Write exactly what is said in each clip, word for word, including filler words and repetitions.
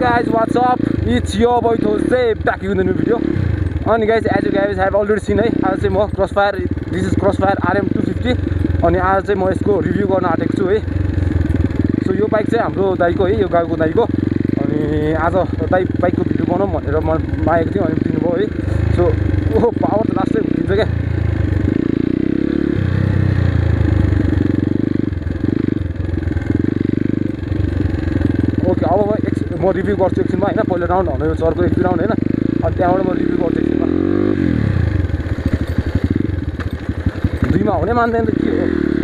guys, what's up? It's your boy Jose back with a new video. And guys, as you guys have already seen, I आज चाहिँ म Crossfire, this is Crossfire R M two fifty. अनि आज चाहिँ म यसको review गर्न आँटेको छु है. सो यो बाइक चाहिँ हाम्रो दाइको है, यो गाउँको दाइको. अनि आज दाइ बाइकको भिडियो बनाउँ भनेर म मागेको थिएँ अनि दिनुभयो है. सो ओहो पावर त लास्टै हुन्छ क्या. अब म रिभ्यू गर्छु एकछिनमा हैन. पहिलो राउन्ड हुने चर्को एक दुई राउन्ड हैन. अनि त्यहाँबाट म रिभ्यू गर्छु एकछिनमा. दुईमा हुने मान्दैन त के हो.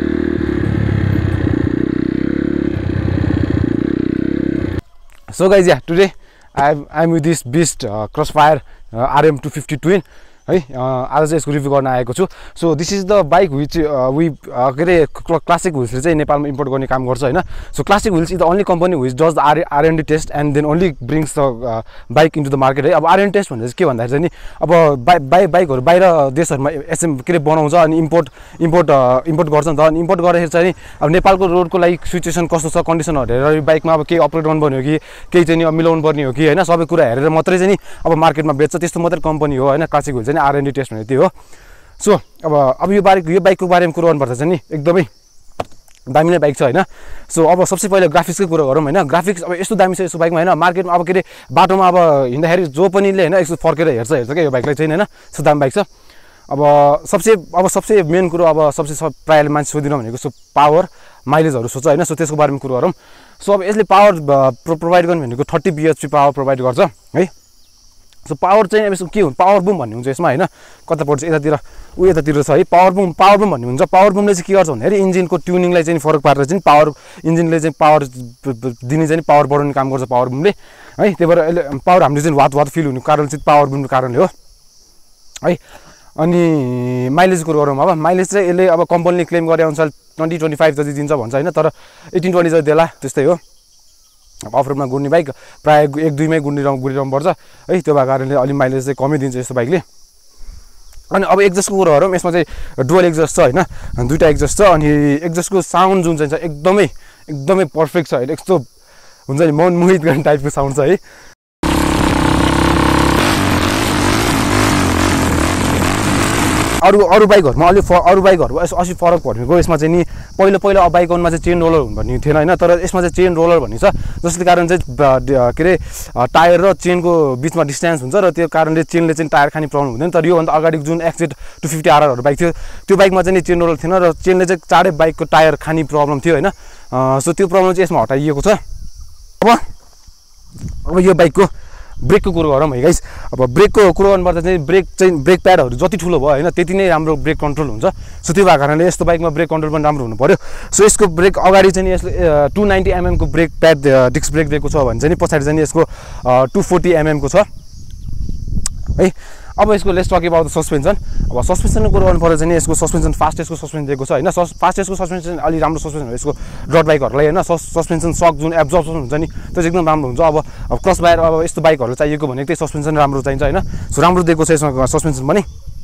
So guys, yeah, today I I'm with this beast uh, Crossfire uh, R M two fifty twin है. आज चाहिँ यसको रिभ्यू गर्न आएको छु. So this is the bike which we के अरे क्लासिक व्हिल्सले चाहिँ नेपालमा इम्पोर्ट गर्ने काम गर्छ हैन. So classic wheels is the only company which does the R R and D test and then only brings the bike into the market है. अब आरएनडी टेस्ट भनेर चाहिँ के भन्दाखेरि चाहिँ नि अब बाइ बाइ बाइकहरू बाहिर देशहरूमा एसएम के अरे बनाउँछ अनि इम्पोर्ट इम्पोर्ट इम्पोर्ट गर्छ नि त. अनि इम्पोर्ट गर्दाखेरि चाहिँ अब नेपालको रोडको लागि सिचुएसन कस्तो छ कन्डिसनहरू हेरेर बाइकमा अब केही अपग्रेड गर्नुपर्ने हो कि केही चाहिँ नि मिलाउनु पर्ने हो कि हैन. सबै कुरा हेरेर मात्रै चाहिँ नि अब मार्केटमा बेच्छ. त्यस्तो मात्रै कम्पनी हो हैन क्लासिक व्हिल्स. आरएनडी टेस्ट भने त्यो हो. सो अब अब यो बाइक यो बाइकको बारेमा कुरा गर्नुपर्दा चाहिँ नि एकदमै दामी नै बाइक छ हैन. सो अब सबसे पहिला ग्राफिक्सकै कुरा गरौँ हैन. ग्राफिक्स अब यस्तो दामी छ यस्तो बाइकमा हैन. मार्केटमा अब के अरे बाटोमा अब हिँड्दाखेरि जो पनिले हैन यस्तो फर्केर हेर्छ हेर्छ क्या यो बाइकलाई चाहिँ हैन. यस्तो दामी बाइक छ. अब सबसे अब सबसे मेन कुरो अब सबसे प्रायःले मान्छे सोधिनु भनेको सो पावर माइलेजहरू सोध्छ हैन. सो त्यसको बारेमा कुरा गरौँ. सो अब यसले पावर प्रोभाइड गर्ने भनेको थर्टी बिएचपी पावर प्रोभाइड गर्छ है. सो पावर चाहिँ अब यसको के हुन्छ पावर बुम भन्ने हुन्छ यसमा हैन. कता पर्छ यतातिर उ यतातिर छ है. पावर बुम पावर बुम भन्ने हुन्छ. पावर बुमले चाहिँ के गर्छ भन्दाखेरि इन्जिनको ट्युनिङलाई चाहिँ फरक पारेर चाहिँ पावर इन्जिनले चाहिँ पावर दिने चाहिँ पावर बढाउने काम गर्छ पावर बुमले है. त्यही भएर यसले पावर हामीले चाहिँ वात वात फिल हुने कारण चाहिँ पावर बुमको कारणले हो है. अनि माइलेजको कुरा गरौँ. अब माइलेज चाहिँ यसले अब कम्पनीले क्लेम गरे अनुसार ट्वेन्टी ट्वेन्टी फाइभ जति दिन्छ भन्छ हैन. तर एटिन ट्वेन्टी जति देला त्यस्तै हो. अफरोडमा गुड्ने बाइक प्रायः एक दुईमै गुड्ने गुडिरहनु पर्छ है. त्यो भएको कारणले अलिक माइलेज चाहिँ कमै दिन्छ यस्तो बाइकले. अनि अब एक्जस्टको कुरा गरौँ. यसमा चाहिँ डुअल एक्जस्ट छ हैन. दुईवटा एक्जस्ट छ. अनि एक्जस्टको साउन्ड जुन चाहिँ छ एकदमै एकदमै पर्फेक्ट छ हैन. यस्तो हुन्छ नि मन मोहित गर्ने टाइपको साउन्ड छ है. अरू अरू बाइकहरूमा अलिक अरू बाइकहरू असी फरक भनेको यसमा चाहिँ नि पहिलो पहिलो अब बाइकमा चाहिँ चेन रोलर भन्ने थिएन हैन. तर यसमा चाहिँ चेन रोलर भन्ने छ. जसले कारण चाहिँ के अरे टायर र चेनको बिचमा डिस्टेन्स हुन्छ र त्यो कारणले चेनले चाहिँ टायर खाने प्रब्लम हुँदैन. तर योभन्दा अगाडि जुन एक्सेट टू फिफ्टी आरआरहरू बाइक थियो त्यो बाइकमा चाहिँ नि चेन रोलर थिएन र चेनले चाहिँ चाँडै बाइकको टायर खाने प्रब्लम थियो हैन. सो त्यो प्रब्लम चाहिँ यसमा हटाइएको छ. अब अब यो बाइकको ब्रेकको कुरो गरौँ है गाइस. अब ब्रेकको कुरो गर्नुपर्दा चाहिँ ब्रेक चाहिँ ब्रेक प्याडहरू जति ठुलो भयो हैन त्यति नै राम्रो ब्रेक कन्ट्रोल हुन्छ. सो त्यो भएको कारणले यस्तो बाइकमा ब्रेक कन्ट्रोल पनि राम्रो हुनु पर्यो. सो यसको ब्रेक अगाडि चाहिँ यसले टू नाइन्टी एमएमको ब्रेक प्याड डिस्क ब्रेक दिएको छ भने चाहिँ पछाडि चाहिँ यसको टू फोर्टी एमएमको छ है. अब यसको let's talk about the suspension. अब सस्पेन्सनको कुरा गर्नु पर्दा चाहिँ यसको सस्पेन्सन फास्टेस्टको सस्पेन्सन दिएको छ हैन. फास्टेस्टको सस्पेन्सन अलि राम्रो सस्पेन्सन हो यसको ड्रट बाइकहरूलाई हैन. सस्पेन्सन सक जुन एब्जर्प्सन हुन्छ नि त्यो चाहिँ एकदम राम्रो हुन्छ. अब अब क्रस बाइक अब यस्तो बाइकहरू चाहिएको भनेको त्यही सस्पेन्सन राम्रो चाहिन्छ हैन. सो राम्रो दिएको छ यसमा सस्पेन्सन पनि.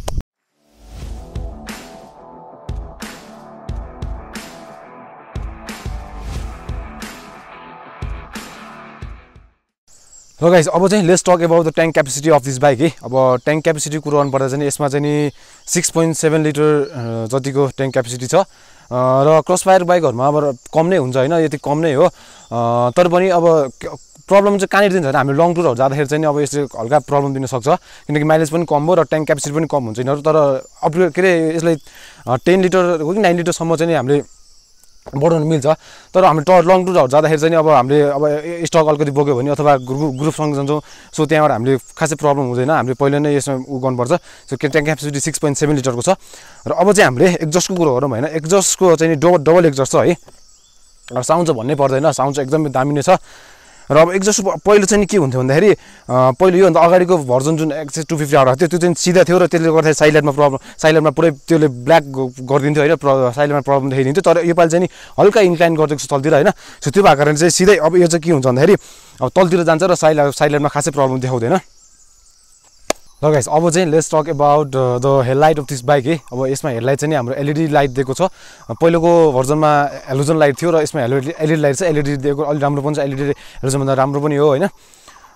हो गाइस अब चाहिँ let's talk about the tank capacity of this bike है. अब ट्याङ्क क्यापेसिटी कुरो गर्नुपर्दा चाहिँ यसमा चाहिँ नि सिक्स पोइन्ट सेभेन लिटर जतिको ट्याङ्क क्यापेसिटी छ. र क्रसफायर बाइकहरूमा अब कम नै हुन्छ हैन. यति कम नै हो. तर पनि अब प्रब्लम चाहिँ कहाँनिर दिन्छ भने हामी लङ टुरहरू जाँदाखेरि चाहिँ अब यसले हल्का प्रब्लम दिन सक्छ किनकि माइलेज पनि कम हो र ट्याङ्क क्यापेसिटी पनि कम हुन्छ यिनीहरू. तर अपग्रेड के अरे यसलाई टेन लिटर हो कि नाइन लिटरसम्म चाहिँ हामीले बढाउनु मिल्छ. तर हामी ट लङ टुरहरू जाँदाखेरि चाहिँ अब हामीले अब स्टक अलिकति बोक्यो भने अथवा ग्रुप ग्रुपसँग जान्छौँ सो त्यहाँबाट हामीले खासै प्रब्लम हुँदैन. हामीले पहिला नै यसमा उ गर्नुपर्छ. So tank capacity six point seven लिटरको छ. र अब चाहिँ हामीले एक्जस्टको कुरो गरौँ होइन. एक्जस्टको चाहिँ डबल डबल एक्जस्ट छ है. अब साउन्ड चाहिँ भन्नै पर्दैन. साउन्ड चाहिँ एकदमै दामी नै छ. र अब एक्जस्ट पहिलो चाहिँ के हुन्थ्यो भन्दाखेरि पहिलो योभन्दा अगाडिको भर्जन जुन एक्सेस टू फिफ्टी आएर थियो त्यो चाहिँ सिधा थियो र त्यसले गर्दाखेरि साइलेन्टमा प्रब्लम साइलेन्टमा पुरै त्यसले ब्ल्याक गरिदिन्थ्यो होइन. साइलेन्टमा प्रब्लम देखिदिन्थ्यो. तर योपालि चाहिँ नि हल्का इन्क्लाइन गरिदिएको छ तलतिर होइन. सो त्यो भएको कारण चाहिँ सिधै अब यो चाहिँ के हुन्छ भन्दाखेरि अब तलतिर जान्छ र साइलेन्ट साइलेन्टमा खासै प्रब्लम देखाउँदैन. ल गाइस अब चाहिँ let's talk about the headlight of this bike है. अब यसमा हेडलाइट चाहिँ हाम्रो एलइडी लाइट दिएको छ. पहिलोको भर्जनमा हेलोजन लाइट थियो र यसमा एलइडी एलइडी लाइट छ. एलइडी दिएको अलिक राम्रो पनि छ. एलइडी हेलोजनभन्दा राम्रो पनि हो होइन.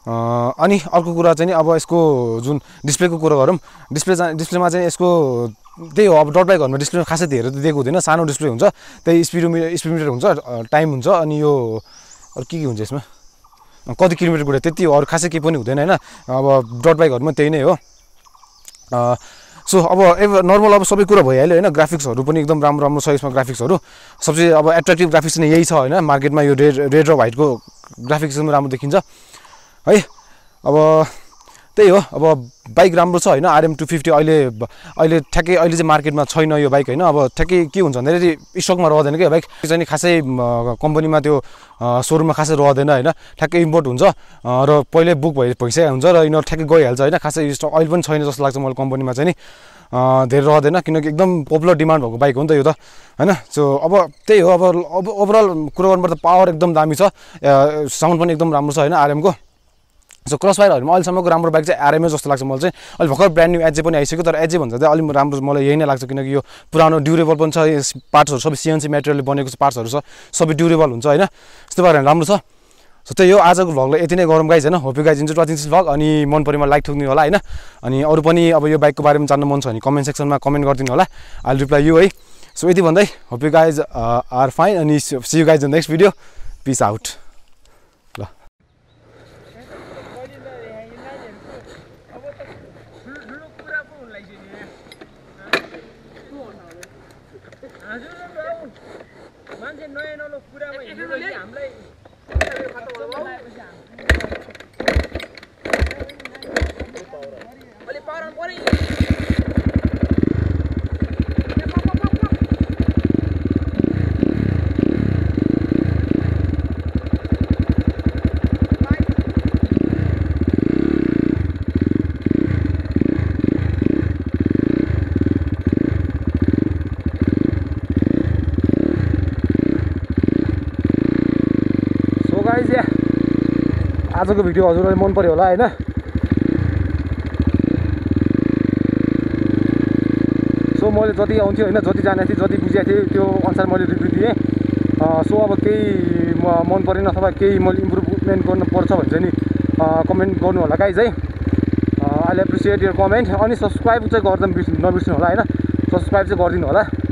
अनि अर्को कुरा चाहिँ नि अब यसको जुन डिस्प्लेको कुरा गरौँ डिस्प्ले चाहिँ डिस्प्लेमा चाहिँ यसको त्यही हो अब डट बाइकहरुमा डिस्प्ले खासै धेरै त दिएको हुँदैन सानो डिस्प्ले हुन्छ त्यही स्पिडोमिटर स्पिडोमिटर हुन्छ टाइम हुन्छ अनि यो अरु के के हुन्छ यसमा कति किलोमिटर गुडे त्यति हो अरु खासै के पनि हुँदैन हैन अब डट बाइकहरुमा त्यही नै हो सो अब नर्मल अब सबै कुरा भइहाल्यो हैन ग्राफिक्सहरु पनि एकदम राम्रो राम्रो छ यसमा ग्राफिक्सहरु सबसे अब एट्र्याक्टिभ ग्राफिक्स नै यही छ हैन मार्केटमा यो रेड रेड र व्हाइटको ग्राफिक्स एकदम राम्रो देखिन्छ है अब त्यही हो अब बाइक राम्रो छ हैन आरएम टू फिफ्टी अहिले अहिले ठ्याक्कै अहिले चाहिँ मार्केटमा छैन यो बाइक हैन अब ठ्याक्कै के हुन्छ भन्दाखेरि स्टकमा रहदैन के बाइक चाहिँ नि खासै कम्पनीमा त्यो शोरूममा खासै रहदैन हैन ठ्याक्कै इम्पोर्ट हुन्छ र पहिले बुक भइ भइसकेको हुन्छ र यिनीहरु ठ्याक्कै गइहाल्छ हैन खासै स्टक अहिले पनि छैन जस्तो लाग्छ मलाई कम्पनीमा चाहिँ नि धेरै रहदैन किनकि एकदम पपुलर डिमान्ड भएको बाइक हो नि त यो त हैन सो अब त्यही हो अब ओभरअल कुरा गर्नुपर्दा पावर एकदम दामी छ साउन्ड पनि एकदम राम्रो छ हैन आरएम को सो क्रसफायरहरुमा अहिलेसम्मको राम्रो बाइक चाहिँ आरएमए जस्तो लाग्छ मलाई चाहिँ अहिले भर्खर ब्रान्ड न्यू एजे पनि आइसक्यो तर एजे भन्दा चाहिँ अलि राम्रो मलाई यही नै लाग्छ किनकि यो पुरानो ड्युरेबल पनि छ पार्ट्सहरु सबै सीएनसी मटेरियलले बनेको छ पार्ट्सहरु छ सबै ड्युरेबल हुन्छ हैन त्यस्तो भएर राम्रो छ सो त्यही हो आजको भ्लगलाई यति नै गरौँ गाइज हैन hope you guys enjoy watching this vlog अनि मन परेमा लाइक ठोक्नु होला हैन अनि अरु पनि अब यो बाइकको बारेमा जान्न मन छ भने कमेन्ट सेक्सनमा कमेन्ट गर्दिनु होला आई विल रिप्लाई यु है सो यति भन्दै hope you guys are fine अनि see you guys in next video peace out ल मान्छे नयाँ नलो कुरामा हिँड्नुले हामीलाई अलि पावर परे आजको भिडियो हजुरलाई मन पर्यो होला हैन सो मैले जति आउँथ्यो हैन जति जाने थिए जति बुझेको थिए त्यो अनुसार मैले रिभ्यु दिएँ सो अब केही मन परेन अथवा केही मैले इम्प्रुभमेन्ट गर्नु पर्छ भने चाहिँ नि कमेन्ट गर्नु होला गाइज है आई एप्रिसिएट योर कमेन्ट अनि सब्स्क्राइब चाहिँ गर्दा नबिर्सिनु होला हैन सब्स्क्राइब चाहिँ गरिदिनु होला